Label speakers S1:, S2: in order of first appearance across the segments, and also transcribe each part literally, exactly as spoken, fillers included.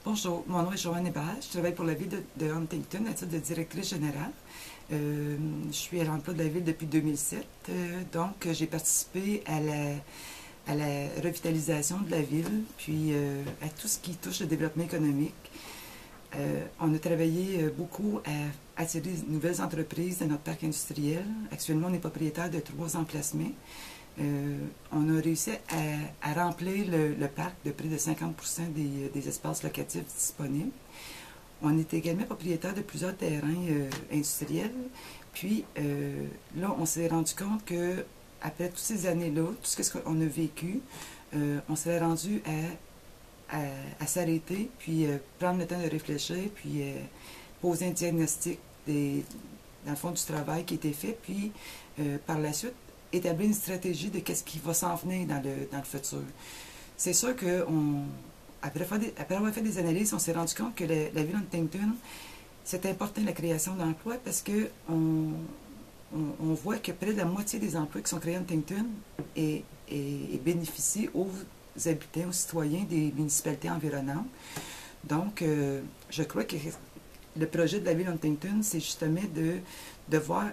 S1: Bonjour, mon nom est Joanne Hébert. Je travaille pour la ville de, de Huntington à titre de directrice générale. Euh, je suis à l'emploi de la ville depuis deux mille sept. Euh, donc, j'ai participé à la, à la revitalisation de la ville, puis euh, à tout ce qui touche le développement économique. Euh, on a travaillé euh, beaucoup à attirer de nouvelles entreprises dans notre parc industriel. Actuellement, on est propriétaire de trois emplacements. Euh, on a réussi à, à remplir le, le parc de près de cinquante pour cent des, des espaces locatifs disponibles. On est également propriétaire de plusieurs terrains euh, industriels. Puis euh, là, on s'est rendu compte que après toutes ces années-là, tout ce qu'on a vécu, euh, on s'est rendu à, à, à s'arrêter, puis euh, prendre le temps de réfléchir, puis euh, poser un diagnostic des, dans le fond du travail qui a été fait, puis euh, par la suite, établir une stratégie de qu'est-ce qui va s'en venir dans le, dans le futur. C'est sûr qu'après après avoir fait des analyses, on s'est rendu compte que la, la ville d'Huntington, c'est important la création d'emplois parce que on, on, on voit que près de la moitié des emplois qui sont créés à Huntington et, et, et bénéficient aux habitants, aux citoyens des municipalités environnantes. Donc, euh, je crois que le projet de la ville d'Huntington, c'est justement de, de voir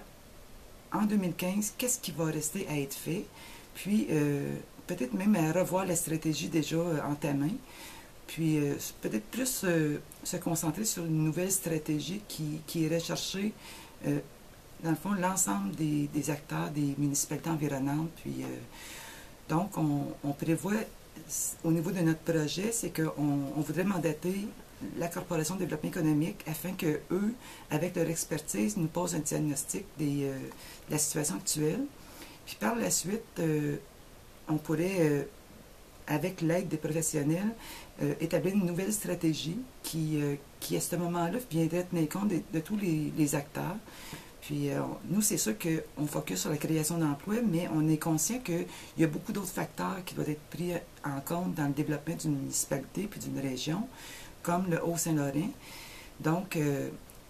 S1: en deux mille quinze, qu'est-ce qui va rester à être fait, puis euh, peut-être même à revoir la stratégie déjà euh, entamée, puis euh, peut-être plus euh, se concentrer sur une nouvelle stratégie qui, qui irait chercher, euh, dans le fond, l'ensemble des, des acteurs des municipalités environnantes. Puis, euh, donc, on, on prévoit, au niveau de notre projet, c'est qu'on on voudrait mandater la Corporation de développement économique afin que eux, avec leur expertise, nous posent un diagnostic des, euh, de la situation actuelle. Puis par la suite, euh, on pourrait, euh, avec l'aide des professionnels, euh, établir une nouvelle stratégie qui, euh, qui à ce moment-là, viendrait tenir compte de, de tous les, les acteurs. Puis euh, nous, c'est sûr qu'on focus sur la création d'emplois, mais on est conscient qu'il y a beaucoup d'autres facteurs qui doivent être pris en compte dans le développement d'une municipalité puis d'une région, comme le Haut-Saint-Laurent. Donc, euh,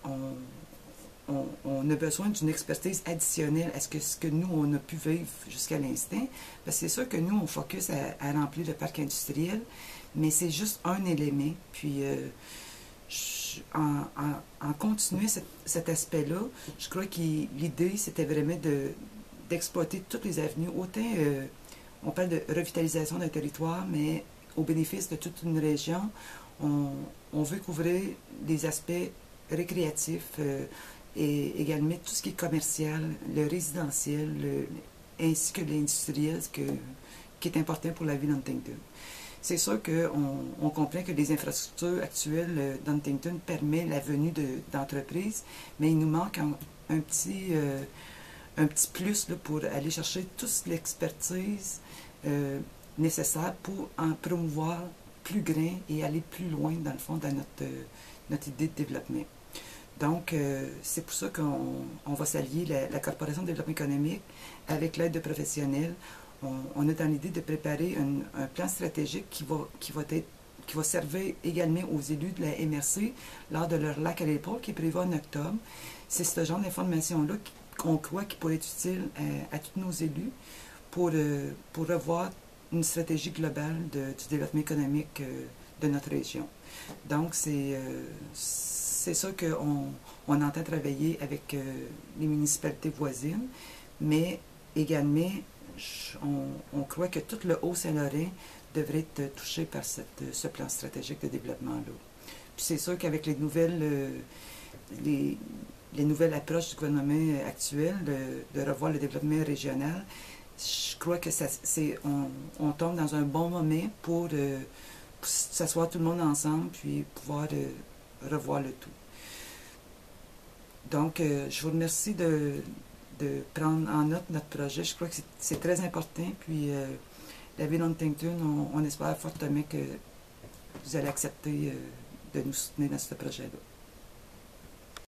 S1: on, on, on a besoin d'une expertise additionnelle à ce que, ce que nous, on a pu vivre jusqu'à l'instant. Parce que c'est sûr que nous, on focus à, à remplir le parc industriel, mais c'est juste un élément. Puis, euh, je, en, en, en continuant cet, cet aspect-là, je crois que l'idée, c'était vraiment de, d'exploiter toutes les avenues. Autant, euh, on parle de revitalisation d'un territoire, mais au bénéfice de toute une région, On, on veut couvrir des aspects récréatifs euh, et également tout ce qui est commercial, le résidentiel, le, ainsi que l'industriel, qui est important pour la ville d'Huntington. C'est sûr qu'on on comprend que les infrastructures actuelles d'Huntington permettent la venue d'entreprises, de, mais il nous manque un, un, petit, euh, un petit plus là, pour aller chercher toute l'expertise euh, nécessaire pour en promouvoir plus grand et aller plus loin, dans le fond, dans notre, euh, notre idée de développement. Donc, euh, c'est pour ça qu'on on va s'allier la, la Corporation de développement économique avec l'aide de professionnels. On, on a dans l'idée de préparer un, un plan stratégique qui va, qui, va être, qui va servir également aux élus de la M R C lors de leur lac à l'épaule qui est prévu en octobre. C'est ce genre d'information-là qu'on croit qui pourrait être utile à, à tous nos élus pour, euh, pour revoir une stratégie globale de, du développement économique euh, de notre région. Donc, c'est euh, ça qu'on on entend travailler avec euh, les municipalités voisines, mais également, on, on croit que tout le Haut-Saint-Laurent devrait être touché par cette, ce plan stratégique de développement-là. Puis c'est sûr qu'avec les nouvelles, euh, les, les nouvelles approches du gouvernement actuel, de, de revoir le développement régional, je crois que ça, c'est, on, on tombe dans un bon moment pour, euh, pour s'asseoir tout le monde ensemble puis pouvoir euh, revoir le tout. Donc, euh, je vous remercie de, de prendre en note notre projet. Je crois que c'est très important. Puis, euh, la ville d'Huntington, on, on espère fortement que vous allez accepter euh, de nous soutenir dans ce projet-là.